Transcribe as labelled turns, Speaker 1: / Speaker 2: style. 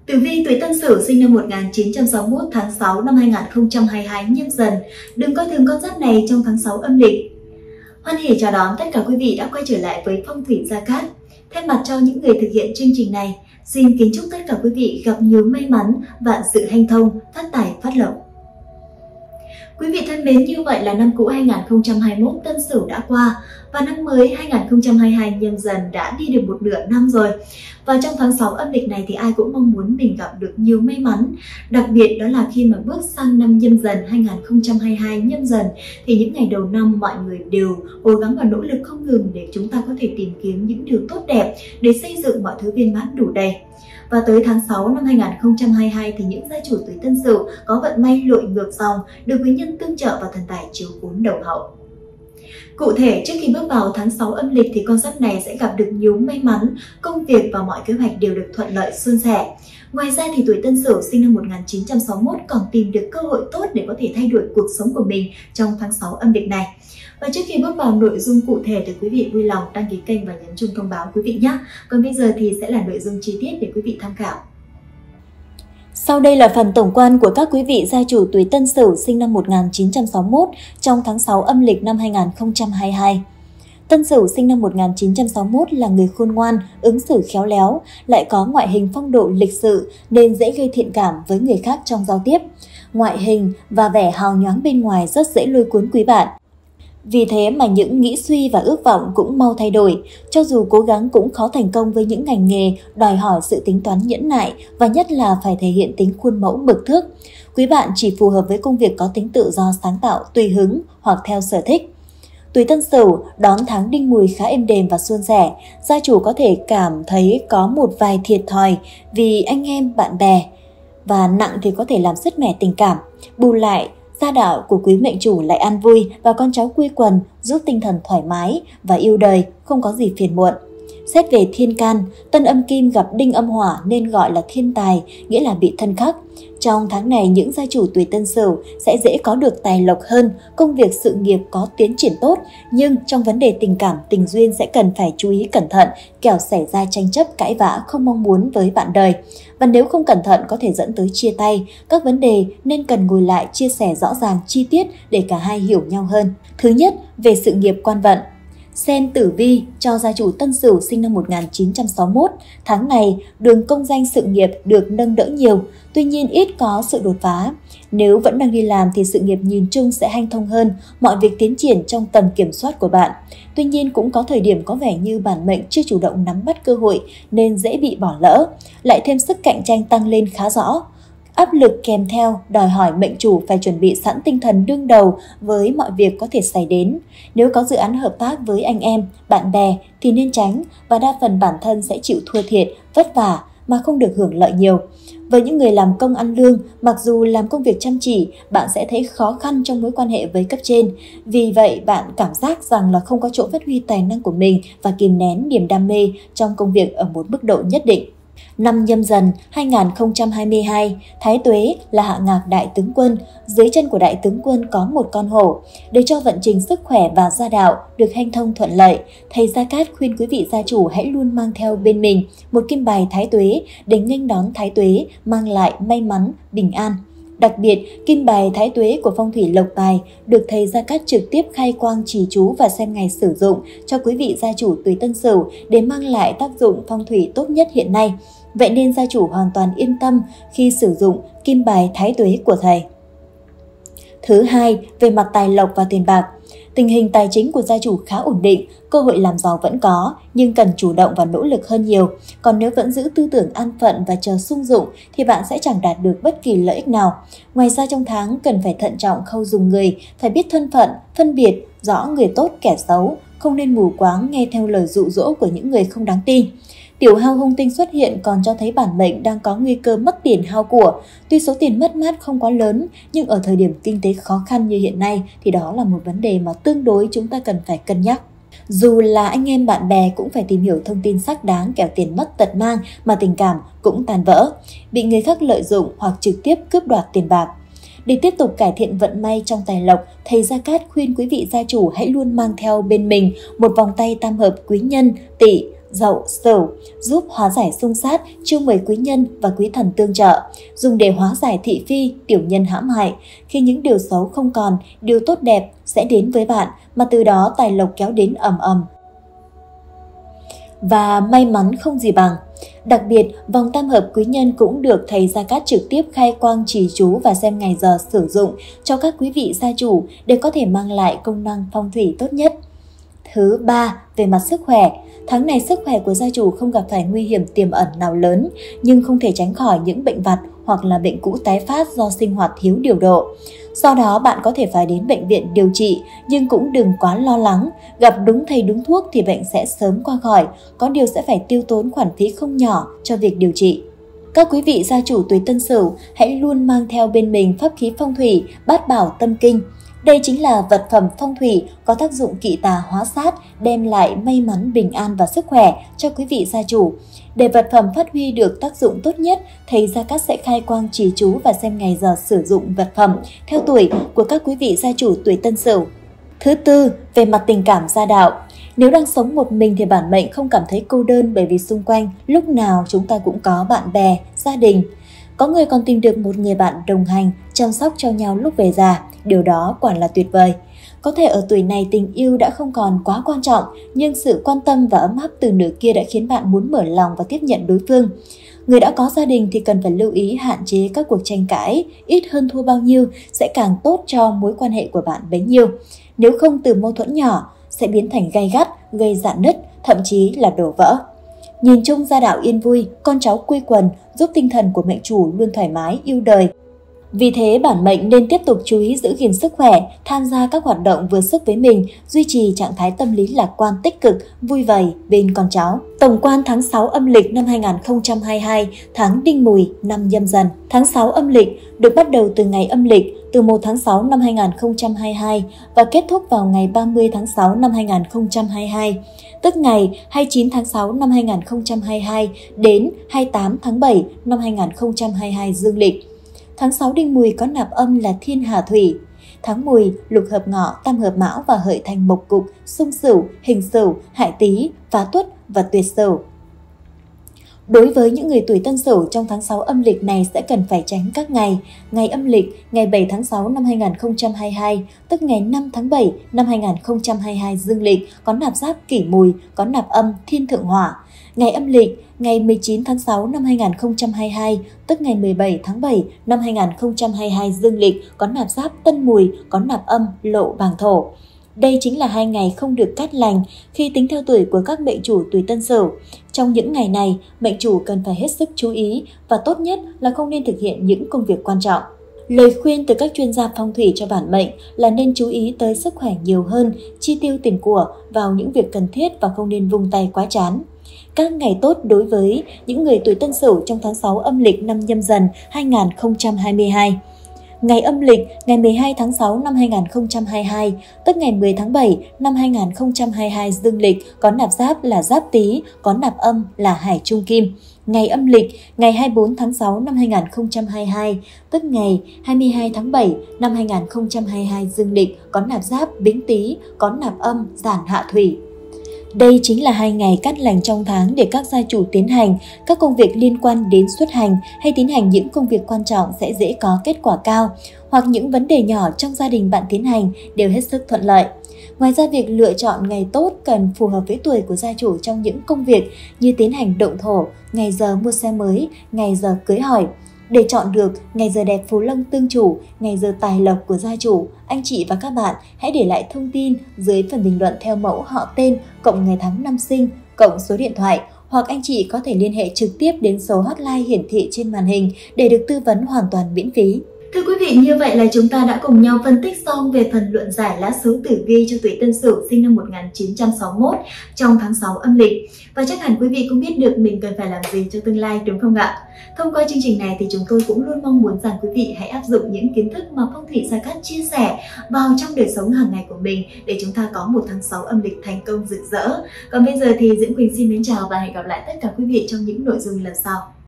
Speaker 1: Tử vi tuổi Tân Sửu sinh năm 1961 tháng 6 năm 2022 Nhâm Dần. Đừng coi thường con giáp này trong tháng 6 âm lịch. Hoan hỉ chào đón tất cả quý vị đã quay trở lại với Phong thủy Gia Cát. Thay mặt cho những người thực hiện chương trình này, xin kính chúc tất cả quý vị gặp nhiều may mắn, vạn sự hanh thông, phát tài phát lộc. Quý vị thân mến, như vậy là năm cũ 2021 Tân Sửu đã qua và năm mới 2022 Nhâm Dần đã đi được một nửa năm rồi. Và trong tháng 6 âm lịch này thì ai cũng mong muốn mình gặp được nhiều may mắn. Đặc biệt đó là khi mà bước sang năm Nhâm Dần 2022 Nhâm Dần thì những ngày đầu năm mọi người đều cố gắng và nỗ lực không ngừng để chúng ta có thể tìm kiếm những điều tốt đẹp để xây dựng mọi thứ viên mãn đủ đầy. Và tới tháng 6 năm 2022 thì những gia chủ tuổi Tân Sửu có vận may lội ngược dòng, được quý nhân tương trợ và thần tài chiếu cố đầu hậu. Cụ thể, trước khi bước vào tháng 6 âm lịch thì con giáp này sẽ gặp được nhiều may mắn, công việc và mọi kế hoạch đều được thuận lợi suôn sẻ. Ngoài ra thì tuổi Tân Sửu sinh năm 1961 còn tìm được cơ hội tốt để có thể thay đổi cuộc sống của mình trong tháng 6 âm lịch này. Và trước khi bước vào nội dung cụ thể thì quý vị vui lòng đăng ký kênh và nhấn chuông thông báo quý vị nhé. Còn bây giờ thì sẽ là nội dung chi tiết để quý vị tham khảo. Sau đây là phần tổng quan của các quý vị gia chủ tuổi Tân Sửu sinh năm 1961 trong tháng 6 âm lịch năm 2022. Tân Sửu sinh năm 1961 là người khôn ngoan, ứng xử khéo léo, lại có ngoại hình phong độ lịch sự nên dễ gây thiện cảm với người khác trong giao tiếp. Ngoại hình và vẻ hào nhoáng bên ngoài rất dễ lôi cuốn quý bạn. Vì thế mà những nghĩ suy và ước vọng cũng mau thay đổi, cho dù cố gắng cũng khó thành công với những ngành nghề đòi hỏi sự tính toán nhẫn nại và nhất là phải thể hiện tính khuôn mẫu mực thước. Quý bạn chỉ phù hợp với công việc có tính tự do sáng tạo, tùy hứng hoặc theo sở thích. Tuổi Tân Sửu đón tháng Đinh Mùi khá êm đềm và suôn sẻ, gia chủ có thể cảm thấy có một vài thiệt thòi vì anh em, bạn bè và nặng thì có thể làm sứt mẻ tình cảm. Bù lại, gia đạo của quý mệnh chủ lại an vui và con cháu quy quần, giúp tinh thần thoải mái và yêu đời, không có gì phiền muộn. Xét về thiên can, Tân âm kim gặp Đinh âm hỏa nên gọi là thiên tài, nghĩa là bị thân khắc. Trong tháng này, những gia chủ tuổi Tân Sửu sẽ dễ có được tài lộc hơn, công việc sự nghiệp có tiến triển tốt, nhưng trong vấn đề tình cảm, tình duyên sẽ cần phải chú ý cẩn thận, kẻo xảy ra tranh chấp cãi vã không mong muốn với bạn đời. Và nếu không cẩn thận có thể dẫn tới chia tay, các vấn đề nên cần ngồi lại chia sẻ rõ ràng chi tiết để cả hai hiểu nhau hơn. Thứ nhất, về sự nghiệp quan vận. Xem tử vi cho gia chủ Tân Sửu sinh năm 1961, tháng này đường công danh sự nghiệp được nâng đỡ nhiều, tuy nhiên ít có sự đột phá. Nếu vẫn đang đi làm thì sự nghiệp nhìn chung sẽ hanh thông hơn, mọi việc tiến triển trong tầm kiểm soát của bạn. Tuy nhiên cũng có thời điểm có vẻ như bản mệnh chưa chủ động nắm bắt cơ hội nên dễ bị bỏ lỡ, lại thêm sức cạnh tranh tăng lên khá rõ. Áp lực kèm theo đòi hỏi mệnh chủ phải chuẩn bị sẵn tinh thần đương đầu với mọi việc có thể xảy đến. Nếu có dự án hợp tác với anh em, bạn bè thì nên tránh và đa phần bản thân sẽ chịu thua thiệt, vất vả mà không được hưởng lợi nhiều. Với những người làm công ăn lương, mặc dù làm công việc chăm chỉ, bạn sẽ thấy khó khăn trong mối quan hệ với cấp trên. Vì vậy, bạn cảm giác rằng là không có chỗ phát huy tài năng của mình và kìm nén niềm đam mê trong công việc ở một mức độ nhất định. Năm Nhâm Dần 2022, Thái Tuế là hạ ngạc đại tướng quân, dưới chân của đại tướng quân có một con hổ. Để cho vận trình sức khỏe và gia đạo được hanh thông thuận lợi, thầy Gia Cát khuyên quý vị gia chủ hãy luôn mang theo bên mình một kim bài Thái Tuế để nghênh đón Thái Tuế mang lại may mắn, bình an. Đặc biệt, kim bài Thái Tuế của phong thủy lộc tài được thầy Gia Cát trực tiếp khai quang trì chú và xem ngày sử dụng cho quý vị gia chủ tuổi Tân Sửu để mang lại tác dụng phong thủy tốt nhất hiện nay. Vậy nên gia chủ hoàn toàn yên tâm khi sử dụng kim bài Thái Tuế của thầy. Thứ hai, về mặt tài lộc và tiền bạc. Tình hình tài chính của gia chủ khá ổn định, cơ hội làm giàu vẫn có, nhưng cần chủ động và nỗ lực hơn nhiều. Còn nếu vẫn giữ tư tưởng an phận và chờ sung dụng thì bạn sẽ chẳng đạt được bất kỳ lợi ích nào. Ngoài ra trong tháng cần phải thận trọng khâu dùng người, phải biết thân phận, phân biệt rõ người tốt kẻ xấu, không nên mù quáng nghe theo lời dụ dỗ của những người không đáng tin. Tiểu hao hung tinh xuất hiện còn cho thấy bản mệnh đang có nguy cơ mất tiền hao của. Tuy số tiền mất mát không quá lớn, nhưng ở thời điểm kinh tế khó khăn như hiện nay thì đó là một vấn đề mà tương đối chúng ta cần phải cân nhắc. Dù là anh em bạn bè cũng phải tìm hiểu thông tin xác đáng, kẻo tiền mất tật mang mà tình cảm cũng tan vỡ, bị người khác lợi dụng hoặc trực tiếp cướp đoạt tiền bạc. Để tiếp tục cải thiện vận may trong tài lộc, thầy Gia Cát khuyên quý vị gia chủ hãy luôn mang theo bên mình một vòng tay tam hợp quý nhân, Tỵ, Dậu, Sửu, giúp hóa giải xung sát, chiêu mời quý nhân và quý thần tương trợ, dùng để hóa giải thị phi, tiểu nhân hãm hại. Khi những điều xấu không còn, điều tốt đẹp sẽ đến với bạn, mà từ đó tài lộc kéo đến ầm ầm. Và may mắn không gì bằng. Đặc biệt, vòng tam hợp quý nhân cũng được thầy Gia Cát trực tiếp khai quang trì chú và xem ngày giờ sử dụng cho các quý vị gia chủ để có thể mang lại công năng phong thủy tốt nhất. Thứ ba, về mặt sức khỏe. Tháng này sức khỏe của gia chủ không gặp phải nguy hiểm tiềm ẩn nào lớn, nhưng không thể tránh khỏi những bệnh vặt hoặc là bệnh cũ tái phát do sinh hoạt thiếu điều độ. Do đó bạn có thể phải đến bệnh viện điều trị, nhưng cũng đừng quá lo lắng. Gặp đúng thầy đúng thuốc thì bệnh sẽ sớm qua khỏi, có điều sẽ phải tiêu tốn khoản phí không nhỏ cho việc điều trị. Các quý vị gia chủ tuổi Tân Sửu hãy luôn mang theo bên mình pháp khí phong thủy Bát Bảo Tâm Kinh. Đây chính là vật phẩm phong thủy có tác dụng kỵ tà hóa sát, đem lại may mắn, bình an và sức khỏe cho quý vị gia chủ. Để vật phẩm phát huy được tác dụng tốt nhất, thầy Gia Cát sẽ khai quang trì chú và xem ngày giờ sử dụng vật phẩm theo tuổi của các quý vị gia chủ tuổi Tân Sửu. Thứ tư, về mặt tình cảm gia đạo. Nếu đang sống một mình thì bản mệnh không cảm thấy cô đơn, bởi vì xung quanh lúc nào chúng ta cũng có bạn bè, gia đình. Có người còn tìm được một người bạn đồng hành, chăm sóc cho nhau lúc về già. Điều đó quả là tuyệt vời. Có thể ở tuổi này tình yêu đã không còn quá quan trọng, nhưng sự quan tâm và ấm áp từ nửa kia đã khiến bạn muốn mở lòng và tiếp nhận đối phương. Người đã có gia đình thì cần phải lưu ý hạn chế các cuộc tranh cãi, ít hơn thua bao nhiêu sẽ càng tốt cho mối quan hệ của bạn bấy nhiêu. Nếu không, từ mâu thuẫn nhỏ sẽ biến thành gay gắt, gây rạn nứt, thậm chí là đổ vỡ. Nhìn chung gia đạo yên vui, con cháu quy quần, giúp tinh thần của mệnh chủ luôn thoải mái, yêu đời. Vì thế bản mệnh nên tiếp tục chú ý giữ gìn sức khỏe, tham gia các hoạt động vừa sức với mình, duy trì trạng thái tâm lý lạc quan tích cực, vui vầy bên con cháu. Tổng quan tháng 6 âm lịch năm 2022, tháng Đinh Mùi, năm Nhâm Dần. Tháng 6 âm lịch được bắt đầu từ ngày âm lịch từ 1 tháng 6 năm 2022 và kết thúc vào ngày 30 tháng 6 năm 2022, tức ngày 29 tháng 6 năm 2022 đến 28 tháng 7 năm 2022 dương lịch. Tháng 6 Đinh Mùi có nạp âm là Thiên Hà Thủy. Tháng Mùi lục hợp Ngọ, tam hợp Mão và hợi thành Mộc Cục, xung Sửu, hình Sửu, hại Tý, phá Tuất và tuyệt Sửu. Đối với những người tuổi Tân Sửu trong tháng 6 âm lịch này sẽ cần phải tránh các ngày. Ngày âm lịch, ngày 7 tháng 6 năm 2022, tức ngày 5 tháng 7 năm 2022 dương lịch, có nạp giáp Kỷ Mùi, có nạp âm Thiên Thượng Hỏa. Ngày âm lịch, ngày 19 tháng 6 năm 2022, tức ngày 17 tháng 7 năm 2022 dương lịch, có nạp giáp Tân Mùi, có nạp âm Lộ Bàng Thổ. Đây chính là 2 ngày không được cát lành khi tính theo tuổi của các mệnh chủ tuổi Tân Sửu. Trong những ngày này, mệnh chủ cần phải hết sức chú ý và tốt nhất là không nên thực hiện những công việc quan trọng. Lời khuyên từ các chuyên gia phong thủy cho bản mệnh là nên chú ý tới sức khỏe nhiều hơn, chi tiêu tiền của vào những việc cần thiết và không nên vung tay quá chán. Các ngày tốt đối với những người tuổi Tân Sửu trong tháng 6 âm lịch năm Nhâm Dần 2022. Ngày âm lịch ngày 12 tháng 6 năm 2022, tức ngày 10 tháng 7 năm 2022 dương lịch, có nạp giáp là Giáp Tý, có nạp âm là Hải Trung Kim. Ngày âm lịch ngày 24 tháng 6 năm 2022, tức ngày 22 tháng 7 năm 2022 dương lịch, có nạp giáp Bính Tý, có nạp âm Giản Hạ Thủy. Đây chính là 2 ngày cát lành trong tháng để các gia chủ tiến hành các công việc liên quan đến xuất hành hay tiến hành những công việc quan trọng sẽ dễ có kết quả cao, hoặc những vấn đề nhỏ trong gia đình bạn tiến hành đều hết sức thuận lợi. Ngoài ra, việc lựa chọn ngày tốt cần phù hợp với tuổi của gia chủ trong những công việc như tiến hành động thổ, ngày giờ mua xe mới, ngày giờ cưới hỏi. Để chọn được ngày giờ đẹp phú lông tương chủ, ngày giờ tài lộc của gia chủ, anh chị và các bạn hãy để lại thông tin dưới phần bình luận theo mẫu họ tên, cộng ngày tháng năm sinh, cộng số điện thoại, hoặc anh chị có thể liên hệ trực tiếp đến số hotline hiển thị trên màn hình để được tư vấn hoàn toàn miễn phí. Thưa quý vị, như vậy là chúng ta đã cùng nhau phân tích xong về phần luận giải lá số tử vi cho tuổi Tân Sửu sinh năm 1961 trong tháng 6 âm lịch. Và chắc hẳn quý vị cũng biết được mình cần phải làm gì cho tương lai, đúng không ạ? Thông qua chương trình này thì chúng tôi cũng luôn mong muốn rằng quý vị hãy áp dụng những kiến thức mà Phong thủy Gia Cát chia sẻ vào trong đời sống hàng ngày của mình để chúng ta có một tháng 6 âm lịch thành công rực rỡ. Còn bây giờ thì Diễm Quỳnh xin mến chào và hẹn gặp lại tất cả quý vị trong những nội dung lần sau.